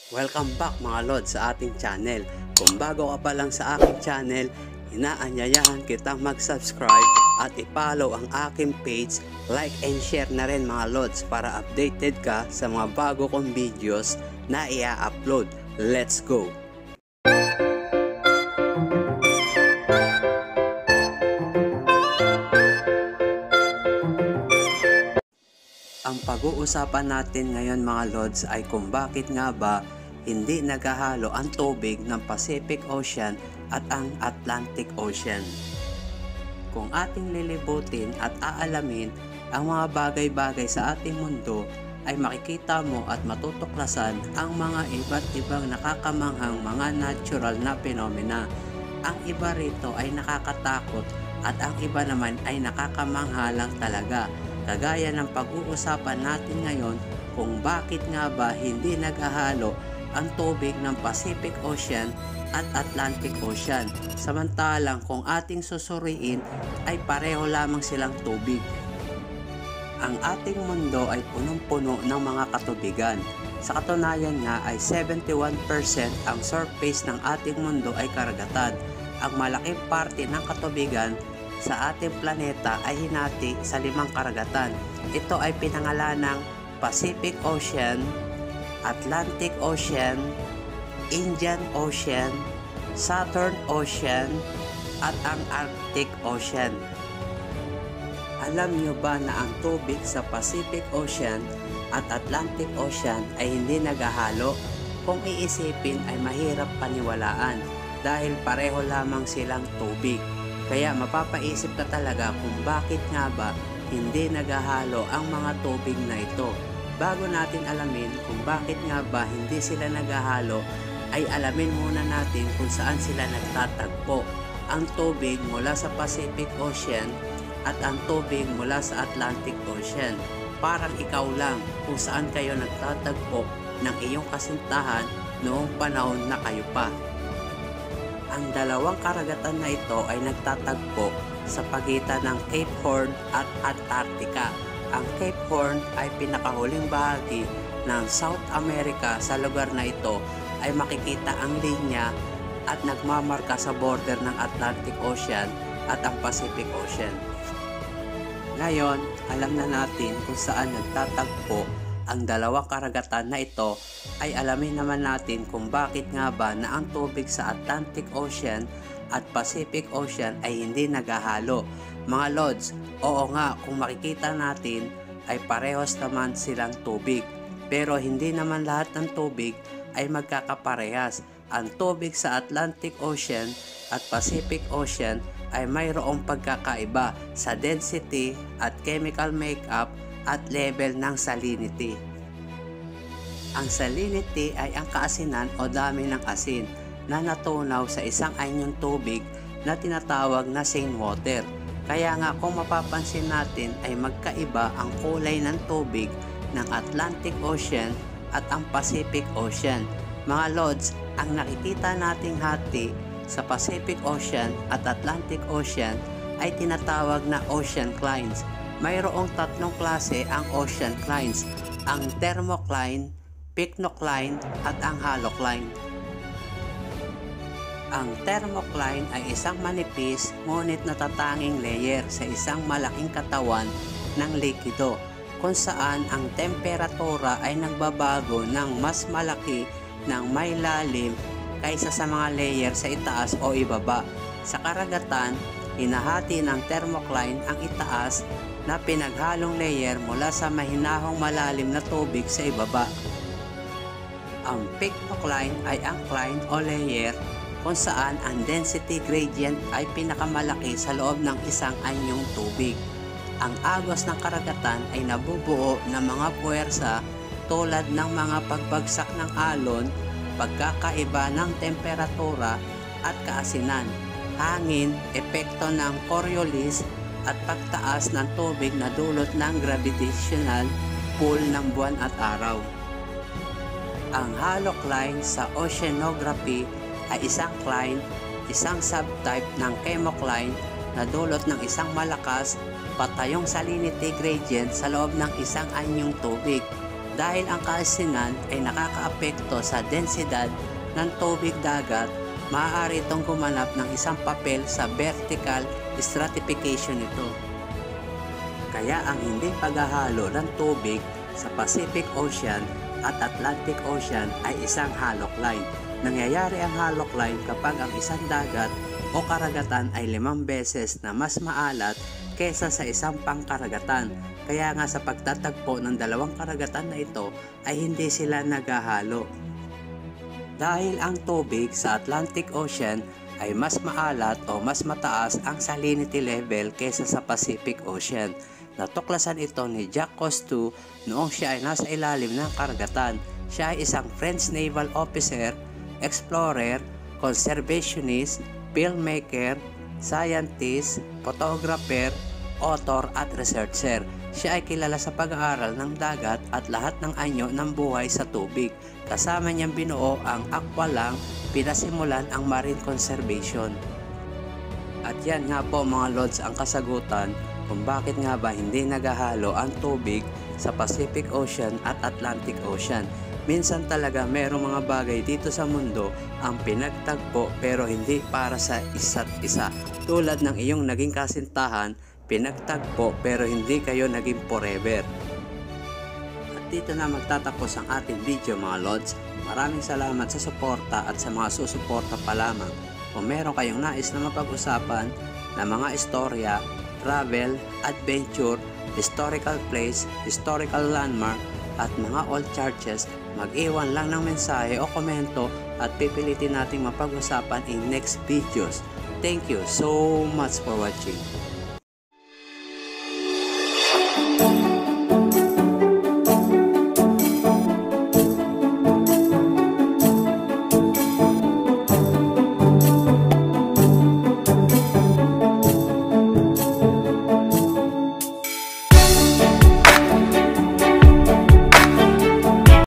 Welcome back mga Lods sa ating channel. Kung bago ka pa lang sa aking channel, inaanyayahan kitang mag-subscribe at i-follow ang aking page, like and share na rin mga Lods para updated ka sa mga bago kong videos na i-upload. Let's go! Ang pag-uusapan natin ngayon mga Lods ay kung bakit nga ba hindi naghahalo ang tubig ng Pacific Ocean at ang Atlantic Ocean. Kung ating lilibutin at aalamin ang mga bagay-bagay sa ating mundo, ay makikita mo at matutuklasan ang mga iba't ibang nakakamanghang mga natural na phenomena. Ang iba rito ay nakakatakot at ang iba naman ay nakakamangha lang talaga. Kagaya ng pag-uusapan natin ngayon kung bakit nga ba hindi naghahalo ang tubig ng Pacific Ocean at Atlantic Ocean, samantalang kung ating susuriin ay pareho lamang silang tubig. Ang ating mundo ay punong-puno ng mga katubigan. Sa katunayan nga ay 71% ang surface ng ating mundo ay karagatan. Ang malaking parte ng katubigan sa ating planeta ay hinati sa 5 karagatan. Ito ay pinangalan ng Pacific Ocean, Atlantic Ocean, Indian Ocean, Southern Ocean, at ang Arctic Ocean. Alam niyo ba na ang tubig sa Pacific Ocean at Atlantic Ocean ay hindi naghahalo? Kung iisipin ay mahirap paniwalaan dahil pareho lamang silang tubig. Kaya mapapaisip ka talaga kung bakit nga ba hindi naghahalo ang mga tubig na ito. Bago natin alamin kung bakit nga ba hindi sila naghahalo, ay alamin muna natin kung saan sila nagtatagpo. Ang tubig mula sa Pacific Ocean at ang tubig mula sa Atlantic Ocean. Parang ikaw lang kung saan kayo nagtatagpo ng iyong kasintahan noong panahon na kayo pa. Ang dalawang karagatan na ito ay nagtatagpo sa pagitan ng Cape Horn at Antarctica. Ang Cape Horn ay pinakahuling bahagi ng South America. Sa lugar na ito ay makikita ang linya at nagmamarka sa border ng Atlantic Ocean at ang Pacific Ocean. Ngayon, alam na natin kung saan nagtatagpo ang dalawang karagatan na ito, ay alamin naman natin kung bakit nga ba na ang tubig sa Atlantic Ocean at Pacific Ocean ay hindi naghahalo. Mga Lods, oo nga, kung makikita natin ay parehos naman silang tubig. Pero hindi naman lahat ng tubig ay magkakaparehas. Ang tubig sa Atlantic Ocean at Pacific Ocean ay mayroong pagkakaiba sa density at chemical makeup at level ng salinity. Ang salinity ay ang kaasinan o dami ng asin na natunaw sa isang anyong tubig na tinatawag na seawater. Kaya nga kung mapapansin natin ay magkaiba ang kulay ng tubig ng Atlantic Ocean at ang Pacific Ocean. Mga Lods, ang nakikita nating hati sa Pacific Ocean at Atlantic Ocean ay tinatawag na oceanclines. Mayroong 3 klase ang oceanclines, ang thermocline, pycnocline at ang halocline. Ang thermocline ay isang manipis ngunit natatanging layer sa isang malaking katawan ng likido kung saan ang temperatura ay nagbabago ng mas malaki ng may lalim kaysa sa mga layer sa itaas o ibaba. Sa karagatan, hinahati ng thermocline ang itaas na pinaghalong layer mula sa mahinahong malalim na tubig sa ibaba. Ang pycnocline ay ang cline o layer kung saan ang density gradient ay pinakamalaki sa loob ng isang anyong tubig. Ang agos ng karagatan ay nabubuo ng mga puwersa tulad ng mga pagbagsak ng alon, pagkakaiba ng temperatura at kaasinan, hangin, epekto ng Coriolis at pagtaas ng tubig na dulot ng gravitational pull ng buwan at araw. Ang halocline sa oceanography ay isang cline, isang subtype ng chemocline na dulot ng isang malakas, patayong salinity gradient sa loob ng isang anyong tubig. dahil ang kaasingan ay nakakaapekto sa densidad ng tubig dagat, maaari itong gumanap ng isang papel sa vertical stratification nito. Kaya ang hindi paghahalo ng tubig sa Pacific Ocean at Atlantic Ocean ay isang halok line. Nangyayari ang halok line kapag ang isang dagat o karagatan ay 5 beses na mas maalat kesa sa isang pangkaragatan. Kaya nga sa pagtatagpo ng dalawang karagatan na ito ay hindi sila naghahalo. Dahil ang tubig sa Atlantic Ocean ay mas maalat o mas mataas ang salinity level kesa sa Pacific Ocean. Natuklasan ito ni Jacques Cousteau noong siya ay nasa ilalim ng karagatan. Siya ay isang French naval officer, explorer, conservationist, filmmaker, scientist, photographer, author at researcher. Siya ay kilala sa pag-aaral ng dagat at lahat ng anyo ng buhay sa tubig. Kasama niyang binuo ang aqualang pinasimulan ang marine conservation. At yan nga po mga lods ang kasagutan kung bakit nga ba hindi naghahalo ang tubig sa Pacific Ocean at Atlantic Ocean. Minsan talaga merong mga bagay dito sa mundo ang pinagtagpo pero hindi para sa isa't isa. Tulad ng iyong naging kasintahan, pinagtagpo pero hindi kayo naging forever. At dito na magtatapos ang ating video mga lods. Maraming salamat sa suporta at sa mga susuporta pa lamang. Kung meron kayong nais na mapag-usapan na mga istorya, travel, adventure, historical place, historical landmark, at mga old churches, mag-iwan lang ng mensahe o komento at pipilitin nating mapag-usapan in next videos. Thank you so much for watching.